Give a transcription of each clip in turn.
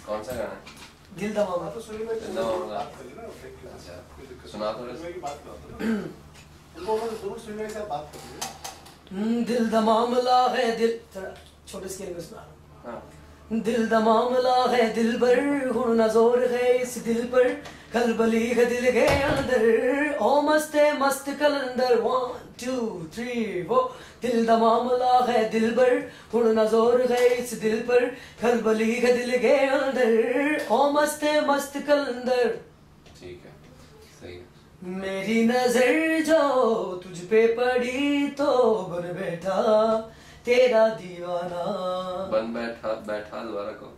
कौन सा गाना है? दिल दा मामला। अच्छा सुना तो दिल दा मामला है, दिल छोटे स्केल में सुना रहा हूँ। दिल दा मामला है दिल पर, हुण ना जोर है इस दिल पर, खलबली है दिल के अंदर, ओ मस्ते मस्त कलंदर। 1 2 3 4। दिल दा मामला है दिल पर, हुण ना जोर है इस दिल पर, खलबली है दिल के अंदर, ओ मस्ते मस्त कलंदर। ठीक है, सही है। मेरी नजर जो तुझ पे पड़ी तो बन बैठा तेरा दीवाना। बन बैठा, बैठा दोबारा को।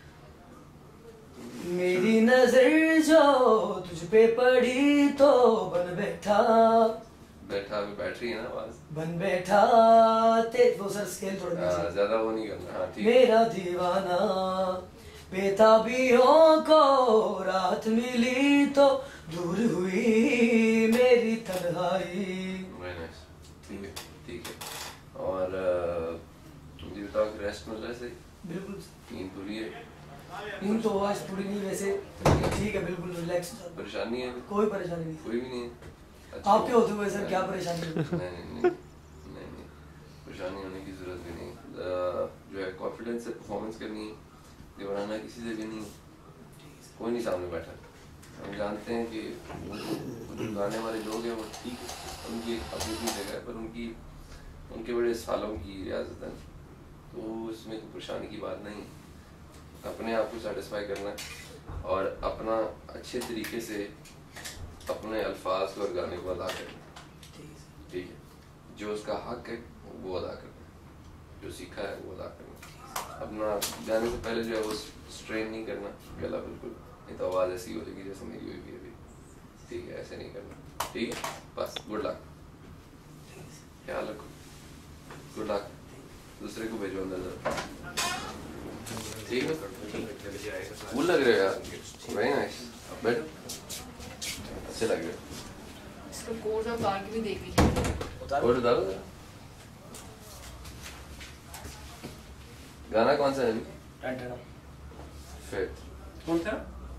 मेरी नजर जो तुझ पे पड़ी तो बन बैठा, बैठा भी बैटरी है ना आवाज। बन बैठा वो सर स्केल थोड़ा नीचे। ज्यादा वो नहीं करना। हाँ ठीक। मेरा दीवाना बेताबियों को रात मिली तो दूर हुई मेरी तन्हाई। ठीक है, ठीक है। और ये बताओ कि रेस्ट मिल रहा है सही? बिल्कुल। नींद पूरी है? नींद तो आज पूरी नहीं, वैसे ठीक है, बिल्कुल रिलैक्स। परेशानी है? कोई परेशानी नहीं, कोई भी नहीं है। अच्छा, आपके होते हुए सर क्या परेशानी है? नहीं, परेशानी होने की जरूरत भी नहीं। जो है कॉन्फिडेंस से परफॉर्मेंस करनी है, घबराना किसी से भी नहीं। कोई नहीं सामने बैठा, हम जानते हैं कि जो गाने वाले लोग हैं वो ठीक है, उनकी अपनी जगह है, पर उनके बड़े सालों की रियाजत है, तो इसमें कोई परेशानी की बात नहीं। अपने आप को सेटिस्फाई करना है और अपना अच्छे तरीके से अपने अल्फाज को और गाने को अदा करना। ठीक है, जो उसका हक है वो अदा करना, जो सीखा है वो अदा करना। अपना गाने से पहले जो है वो स्ट्रेन नहीं करना गला, बिल्कुल नहीं तो आवाज़ ऐसी हो जाएगी जैसे मेरी हुई भी अभी। ठीक है, ऐसे नहीं करना। ठीक है, बस गुड लक, ख्याल रखो, गुड लक। दूसरे को भेजो अंदर जरा। ठीक है, कूल लग रहे हो यार, वेरी नाइस। बैठो, अच्छे लग रहे हो। इसका कोड आप आगे भी देख लीजिए। कोड उतारो जरा। गाना कौन सा है अभी? फिर कौन सा?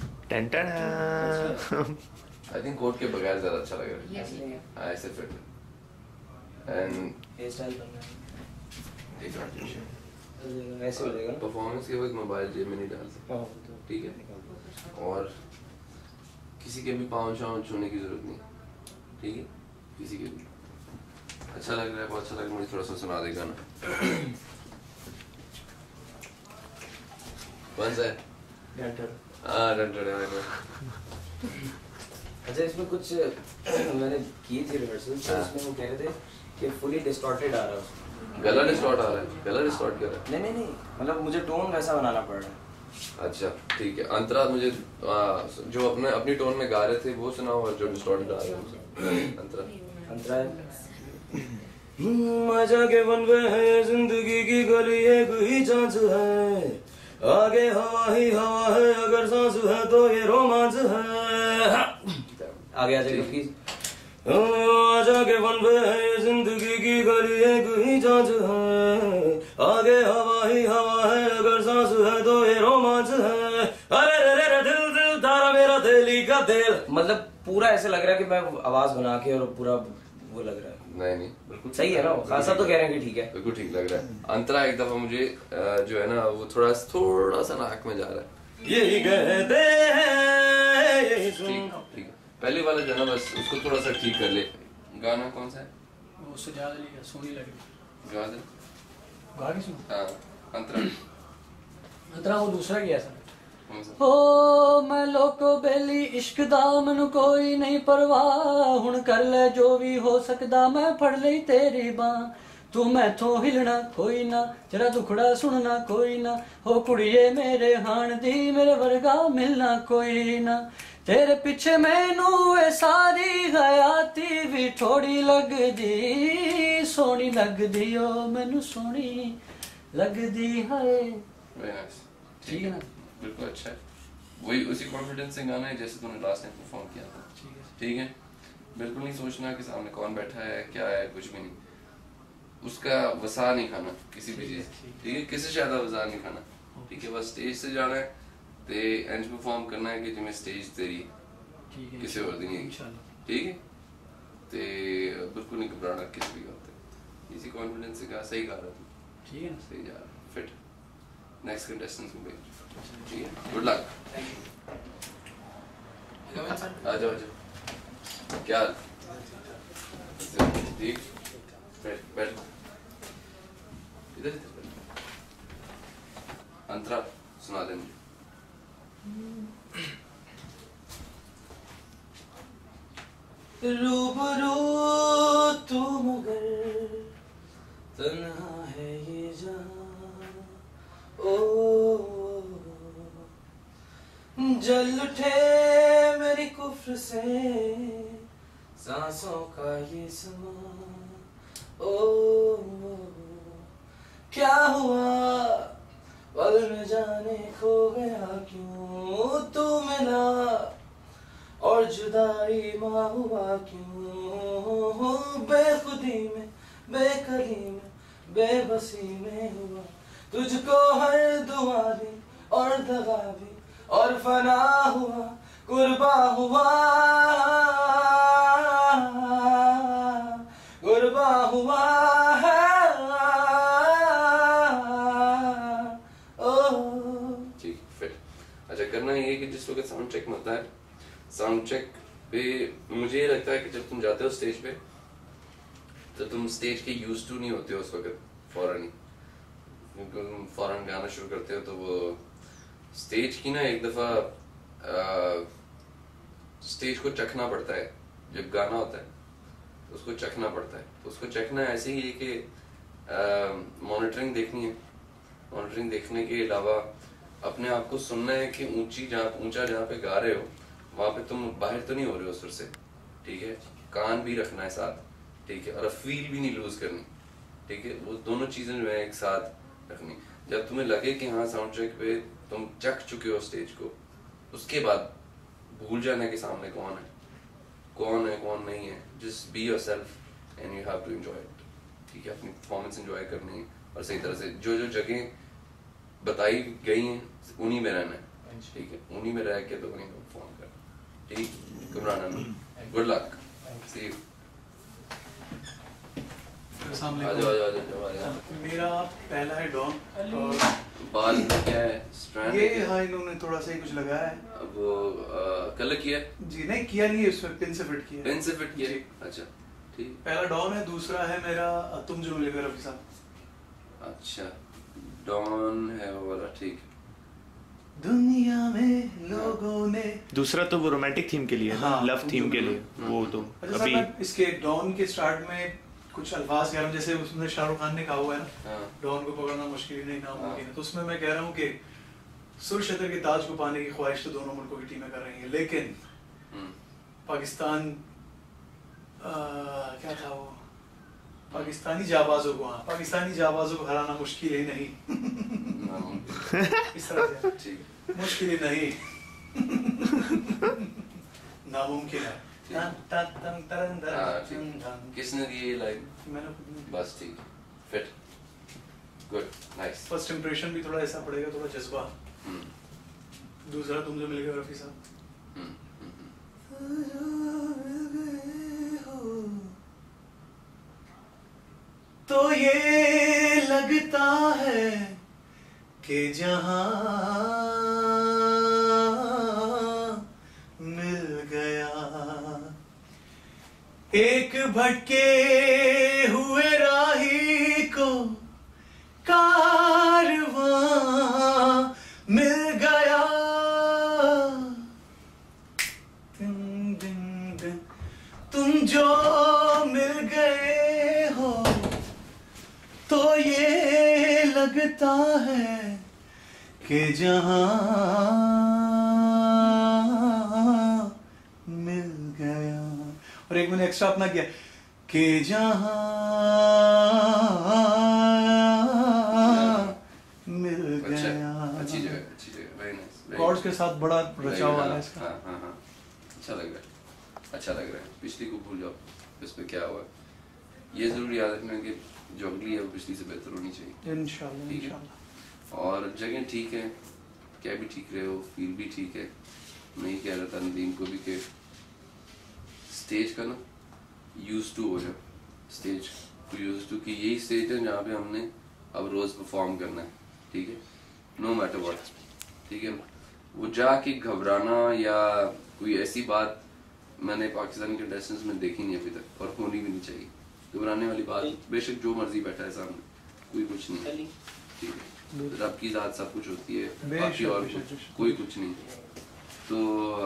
आई थिंक कोड के बगैर ज्यादा अच्छा लग रहा है। यस हाँ, ऐसे फिट एंड हेयर स्टाइल करना एक आर्टिफिशियल ऐसे हो जाएगा ना। परफॉर्मेंस के वक्त मोबाइल जेब में नहीं डाल सकते। ठीक है, और किसी के भी पाँव छाँव छूने की जरूरत नहीं। ठीक है, किसी के भी अच्छा लग रहा है, बहुत अच्छा लग रहा है। मुझे थोड़ा सा सुना दे गाना। कौन सा है? हाँ, डंटर। अच्छा, इसमें कुछ मैंने की थी रिहर्सल, तो इसमें वो कह रहे थे कि फुली डिस्टॉर्टेड आ रहा है। गला डिस्टॉर्ट आ रहा है? गला डिस्टॉर्ट कर रहा है? नहीं, मतलब मुझे टोन वैसा बनाना पड़ रहा है। अच्छा ठीक है, अंतरा मुझे जो अपनी टोन में गा रहे थे वो सुनाओ, और जो डिस्टॉर्टेड आ रहा है अंतरा। मजा के बनवे है जिंदगी की गली एक ही चांस है, आगे हवा ही हवा है, अगर सांस है तो ये रोमांच है। आगे आ जाएगा प्लीज। आजा के बनवे है जिंदगी की गली एक ही चांस है, आगे हवा ही हवा है, अगर सांस है तो ये रोमांच है। अरे रे रे दिल दिल तारा मेरा दिली का दिल। मतलब पूरा ऐसे लग रहा है कि मैं आवाज बना के और पूरा वो लग रहा है। नहीं, बिल्कुल सही है ना? खासा तो कह रहे हैं कि ठीक है, बिल्कुल ठीक लग रहा है। अंतरा एक दफा मुझे जो है ना वो थोड़ा सा नाक में जा रहा है। यही कहते हैं। ठीक है, पहले वाला जो है ना बस उसको थोड़ा सा ठीक कर ले। गाना कौन सा है? वो सजाद अली का सोनी लग रही। गा दे। गा के सुनो। हाँ, अंतरा वो दूसरा किया सर। हो मैं लोको बेली इश्क दा मैनू कोई नहीं परवाह, हुण कर ले जो भी हो सकदा, मैं फड़ लई तेरी बां, तू मैथों हिलना कोई ना, जरा दुखड़ा सुनना कोई ना, हो कुड़िए मेरे हाण दी, मेरे वर्गा मिलना कोई ना, तेरे पीछे मैनू ए सारी हयाती भी थोड़ी लगदी, सोहनी लगदी ओ मैनू सोहनी लगदी है। ठीक है ना, बिल्कुल अच्छा है। वही उसी कॉन्फिडेंस से गाना है जैसे तूने लास्ट टाइम परफॉर्म किया था। ठीक है, बिल्कुल नहीं सोचना कि सामने कौन बैठा है क्या है, कुछ भी नहीं। उसका वसा नहीं खाना किसी भी चीज। ठीक है, किसी से ज्यादा वसा नहीं खाना। ठीक है, बस स्टेज से जाना है ते इंज परफॉर्म करना है कि जिमें स्टेज तेरी ठीक है किसी और दिन नहीं इंशाल्लाह ठीक है ते बिल्कुल नहीं घबराना किसी भी बात है इसी कॉन्फिडेंस से कहा सही गा रहा तू ठीक है ना सही जा रहा फिट नेक्स्ट कंटेस्टेंट्स को भेज ठीक है गुड लक आ जाओ क्या ठीक बैठ इधर अंतरा सुना दे मुझे रूबरू तू मगर तन्हा है ये जहां ओ जल उठे मेरी कुफ्र से सांसों का ये समा ओ क्या हुआ पल में जाने खो गया क्यों तू मिला और जुदाई माँ हुआ क्यों बेखुदी में बेकली में बेबसी में हुआ तुझको हर दुआ भी और दगा भी और फना हुआ कुर्बा हुआ कुर्बा हुआ ठीक फिर अच्छा करना ये कि जिस वक्त साउंड चेक होता है साउंड चेक पे मुझे ये लगता है कि जब तुम जाते हो स्टेज पे तो तुम स्टेज के यूज टू नहीं होते हो उस वक्त फौरन ही क्योंकि तुम फौरन गाना शुरू करते हो तो वो स्टेज की ना एक दफा स्टेज को चखना पड़ता है जब गाना होता है तो उसको चखना पड़ता है तो उसको चखना ऐसे ही है कि मॉनिटरिंग देखनी है मॉनिटरिंग देखने के अलावा अपने आप को सुनना है कि ऊंचा जहाँ पे गा रहे हो वहां पे तुम बाहर तो नहीं हो रहे हो सुर से ठीक है कान भी रखना है साथ ठीक है और फील भी नहीं लूज करनी ठीक है वो दोनों चीजें जो है एक साथ रखनी जब तुम्हें लगे कि हाँ साउंड चेक पे तुम चख चुके हो स्टेज को उसके बाद भूल जाना कि सामने कौन है कौन नहीं है just be yourself and you have to enjoy it ठीक है अपनी परफॉर्मेंस एंजॉय करनी है और सही तरह से जो जो जगह बताई गई हैं उन्हीं में रहना है ठीक है उन्हीं में रह के तो वहीं परफॉर्म कर ठीक घबराना नहीं गुड लक सी यू आ जाओ मेरा पहला है डॉन और बाल क्या है स्ट्रैंड ये हाँ इन्होंने थोड़ा सा ही कुछ लगाया है अब वो कलर किया जी नहीं किया नहीं है उसमें पिन से फिट किया है। पेन से फिट किया जी। अच्छा ठीक पहला डॉन है दूसरा है मेरा तुम जो मिलेगा रफी साहब अच्छा डॉन है वो वाला ठीक दुनिया में लोगों ने दूसरा तो वो रोमांटिक थीम के लिए है ना हाँ, लव थीम के लिए वो तो अच्छा सर अभी मैं इसके डॉन के स्टार्ट में कुछ अल्फाज कह रहा हूँ जैसे उसमें शाहरुख खान ने कहा हुआ है ना हाँ डॉन को पकड़ना मुश्किल ही नहीं नामुमकिन है तो उसमें मैं कह रहा हूँ कि सुर शतर के ताज को पाने की ख्वाहिश तो दोनों मुल्कों की टीमें कर रही हैं लेकिन पाकिस्तान क्या था वो पाकिस्तानी जाबाजों को हाँ पाकिस्तानी जाबाजों को हराना मुश्किल ही नहीं इस तरह से ठीक मुश्किल ही नहीं नामुमकिन है हाँ ठीक किसने दी ये लाइन मैंने खुद नहीं- बस ठीक fit good nice first impression भी थोड़ा ऐसा पड़ेगा थोड़ा जज्बा दूसरा तुम जो मिल गए रफी साहब तो ये लगता है कि जहां मिल गया एक भटके हुए राही को कारवां मिल गया दिन दिन दिन तुम जो मिल गए हो तो ये लगता है कि जहां मिल गया और एक मैंने एक्स्ट्रा अपना किया कि जहां मिल अच्छा गया अच्छी जगह वेरी नाइस कॉर्ड्स के साथ बड़ा रचा हुआ है इसका हाँ हाँ हाँ अच्छा लग रहा है पिछली को भूल जाओ इस पे क्या हुआ ये जरूर याद रखना कि जो अगली है वो पिछली से बेहतर होनी चाहिए इंशाल्लाह ठीक है। इंशाल्लाह और जगह ठीक है कह भी ठीक रहे हो, फील भी ठीक है। मैं ये कह रहा था नदीम को भी कि स्टेज का ना यूज टू हो जाओ, स्टेज को यूज टू कि यही स्टेज है जहाँ पे हमने अब रोज परफॉर्म करना है, ठीक है, नो मैटर व्हाट, ठीक है। वो जाके घबराना या कोई ऐसी बात मैंने पाकिस्तानी कंटेस्टेंट्स में देखी नहीं अभी तक, और होनी भी नहीं चाहिए। घबराने वाली बात, बेशक जो मर्जी बैठा है सामने, कोई कुछ नहीं, ठीक है, रब की ज़ात सब कुछ होती है, बाकी और कोई कुछ नहीं। तो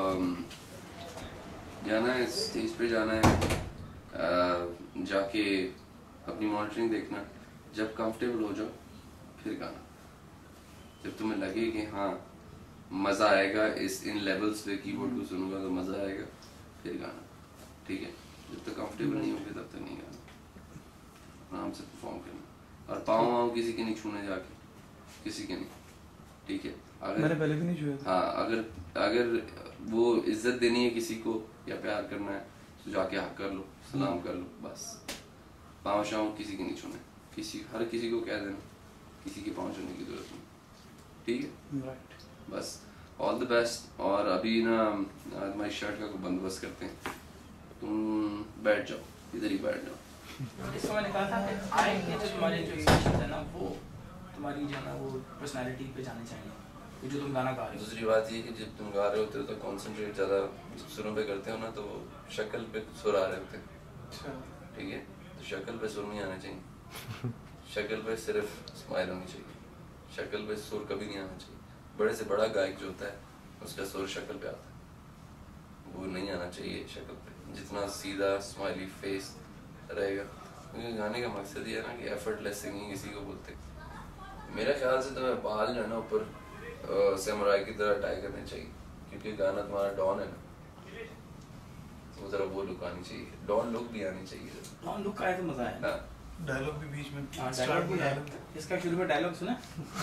जाना है स्टेज पे, जाना है, जाके अपनी मॉनिटरिंग देखना, जब कंफर्टेबल हो जाओ फिर गाना, जब तुम्हें लगे कि हाँ मज़ा आएगा इन लेवल्स पे कीबोर्ड को सुनूंगा तो मज़ा आएगा, फिर गाना, ठीक है। जब तक कंफर्टेबल नहीं होगे तब तक नहीं गाना, आराम से परफॉर्म करना, और पाँव किसी के नहीं छूने जाके, किसी के नहीं, ठीक है। अगर मैंने पहले भी नहीं छुए थे। हाँ, अगर वो इज्जत देनी है किसी को या प्यार करना है तो जाके हक कर लो, सलाम कर लो, बस। पाँव शाँव किसी के नहीं छूने, हर किसी को कह देना, किसी के पाँव छूने की जरूरत नहीं, ठीक है, बस। All the best. और अभी ना तुम्हारी शर्ट का कोई बंदोबस्त करते हैं, तुम बैठ जाओ, इधर ही बैठ जाओ। इसको मैंने कहा था कि आएंगे जो तुम्हारे जो एक्सप्रेशन है ना, वो तुम्हारी जो है ना वो पर्सनालिटी पे जाने चाहिए, जो तुम गाना गा रहे हो। दूसरी बात ये कि जब तुम गा रहे होते हो तो कॉन्सेंट्रेट ज़्यादा सुरों पे करते हो ना, तो शक्ल पे सुर आ रहे होते हैं, ठीक है, तो शक्ल पे सुर नहीं आना चाहिए, शक्ल पे सिर्फ स्माइल होनी चाहिए, शक्ल पे सुर कभी नहीं आना चाहिए। बड़े से बड़ा गायक जो होता है उसका सुर शक्ल पे आता है, वो नहीं आना चाहिए शक्ल पे। जितना सीधा स्माइली फेस रहेगा, क्योंकि गाने का मकसद ये है ना कि एफर्टलेस सिंगिंग इसी को बोलते हैं। मेरे ख्याल से तुम्हें बाल जो है ना ऊपर सैमुराई की तरह टाई करने चाहिए, क्योंकि गाना तुम्हारा डॉन है ना, वो जरा वो लुक आनी चाहिए, डॉन लुक भी आनी चाहिए। डॉन लुक आए तो मजा है ना, डायलॉग भी बीच में डायलॉग भी है, इसका शुरू में डायलॉग सुना।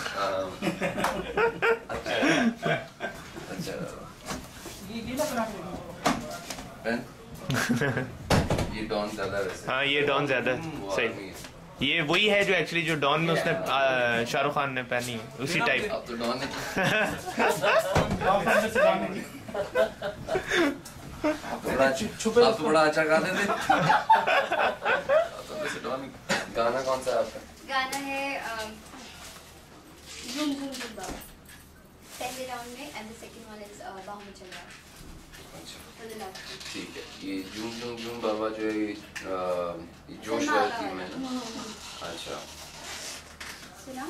अच्छा ये गीला बना के ये डॉन ज्यादा वैसे। हाँ ये डॉन ज्यादा वो सही, आदमी है। ये वही है जो एक्चुअली जो डॉन में उसने शाहरुख खान ने पहनी है, उसी टाइप। अब तो डॉन है। आप तो बड़ा अच्छा गाते थे। गाना कौन सा है आपका? गाना है झूम झूम झूम बाबा, पहले राउंड में, and the second one is बाहों में चल रहा है। अच्छा ठीक है, ये झूम झूम झूम बाबा जो है ये जोश वाली थीम है ना। अच्छा सुना,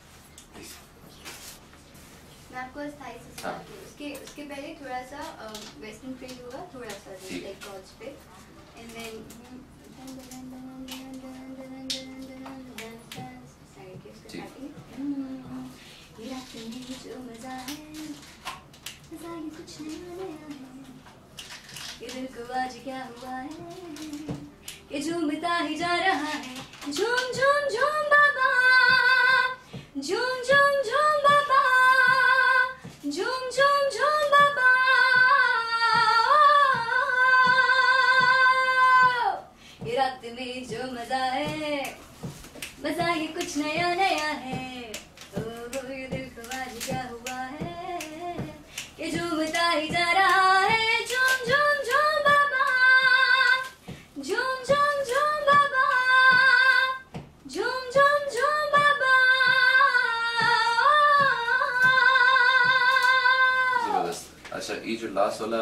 मैं आपको स्थाई से सुनाती हूँ। उसके पहले थोड़ा सा वेस्टर्न फील होगा, थोड़ा सा लाइक कॉर्ड्स पे, एंड देन ये रात में जो मजा है, मजा ये कुछ नया है, ये दिल को आज क्या हुआ है, ये झूमता ही जा रहा है। झूम झूम झूम बाबा, झूम झूम झूम बाबा, झूम झूम झूम बाबा, ये रात में जो मजा है, मजा ये कुछ नया नया है, ये दिल को आज क्या हुआ है, ये झूमता ही जा रहा है। झूम झूम झूम बाबा, झूम झूम झूम बाबा, झूम झूम झूम बाबा। जबरदस्त। अच्छा ये जो लास्ट वाला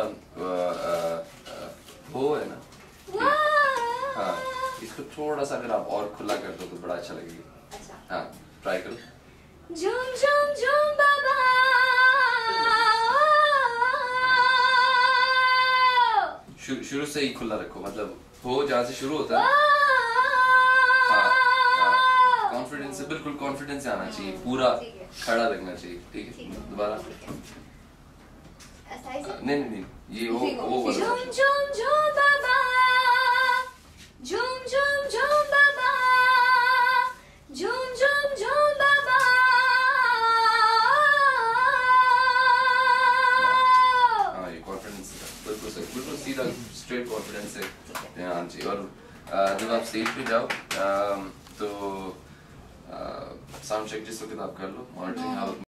वो है ना, हाँ इसको थोड़ा सा अगर आप और खुला कर दो तो बड़ा अच्छा लगेगा। अच्छा हाँ ट्राई करो। झूम झूम झूम बाबा, शुरू से ही खुला रखो, मतलब हो जहाँ से शुरू होता है। हाँ कॉन्फिडेंस से, बिल्कुल कॉन्फिडेंस से आना चाहिए, पूरा खड़ा रखना चाहिए, ठीक है। दोबारा नहीं नहीं नहीं, ये वो झूम झूम झूम बाबा, झूम झूम झूम बाबा, झूम झूम झूम बाबा। हाँ ये कॉन्फिडेंस बिल्कुल सही, बिल्कुल सीधा स्ट्रेट कॉन्फिडेंस से ध्यान चाहिए। और जब आप स्टेज पे जाओ तो साउंड चेक जिस वक्त आप कर लो, मॉनिटरिंग